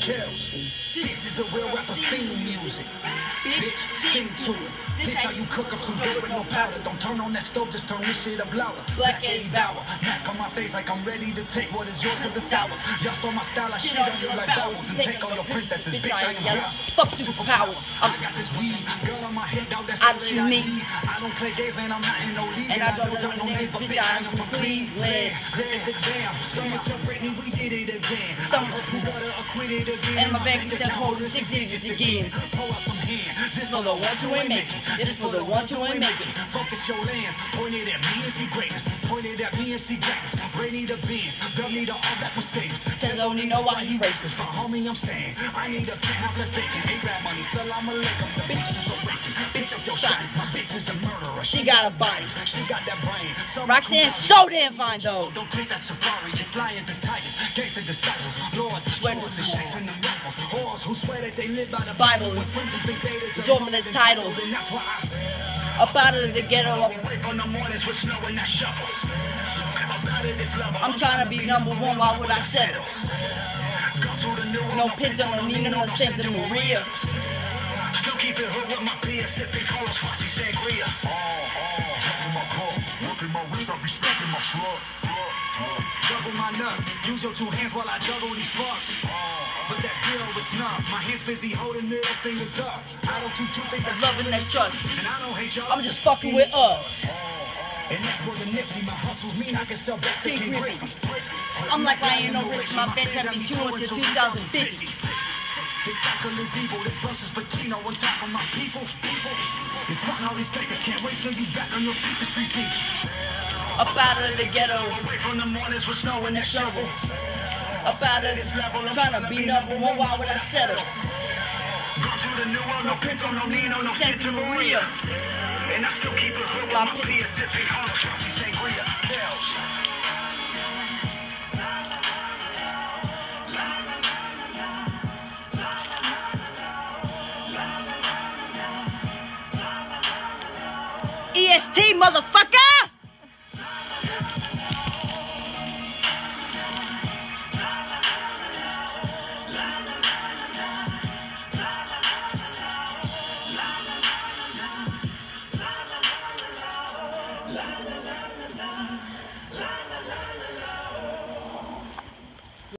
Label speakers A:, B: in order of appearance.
A: kills. This is a real rapper's theme music. Bitch, sing to it. This how you cook up some dope with no powder. Don't turn on that stove, just turn this shit up louder. Black Eddie Bauer, mask on my face like I'm ready to take what is yours cause it's ours. Y'all stole my style, I shit on you like bowels and take all your princesses. Bitch, I ain't yellow. Fuck superpowers. I got this weed, girl on my head, dog, that's all that I need. I don't play games, man, I'm not in no league. And I don't drop no names, but bitch, I am from Cleveland. Damn, someone tell Britney we did it again. Someone who got her acquitted again. And my bank says hold 6 digits again. Pull out some hand, this for the ones who ain't making. This is for the ones who ain't making. Focus your lens, pointed at me and see greatness. Pointed at me and see greatness. Brady the beans, don't need all that Mercedes. Tell only know why he racist. But homie, I'm saying, I need a penthouse that's vacant. A-Rap money, salam alaikum. The bitch is a wrecking. Bitch up your shot. My bitch is a murderer. She got a body, she got that brain. Roxanne's so damn fine though. Don't take that safari, it's lions, it's tigers. Gangsta disciples, lords, sweaters, and shakes and the rifles. Whores who swear that they live by the Bible. And friends who think they deserve the title. And that's why I say, up out of the ghetto, away from the mornings with snow and that shovels. I'm trying to be number one, why would I settle? No Pinto, no Nina, no Santa Maria. Still keep it hood with my peers, sipping Carlos Rossi Sangria. Juggling my cup, working my wrist, I be stacking my slug. Juggle my nuts, use your 2 hands while I juggle these fucks. But that's zero, it's not. My hands busy holding middle fingers up. I don't do 2 things, that's love and that's trust. And I don't hate y'all, I'm just fucking with us. And that's where the nifty, my hustles mean I can sell best to King Griffey. I'm like Lionel Rich, my bets have been 2 until 2050. This cycle is evil, this verse is Patino on top of my people. If fucking all these fakers can't wait till you back on your feet, the streets need you. Up out of the ghetto, away from the mornings with snow and that shovel. Up out of this level, I'm trying to be number one, why would I settle? Go through the new world, no Pinto, no Nino, no Santa Maria. And I still keep it hood with my peers, sipping Carlos Rossi Sangria. EST, motherfucker!